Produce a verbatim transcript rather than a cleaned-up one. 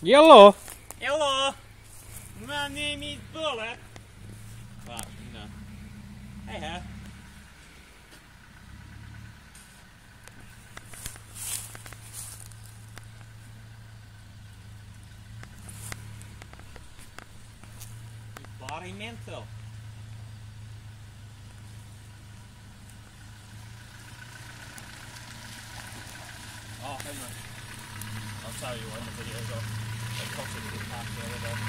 Hello. Hello. My name is Bullet. But, you know. Hey, huh? Body mental. Oh, hang on. I'll tell you when the video's on. They costed me the past the other day.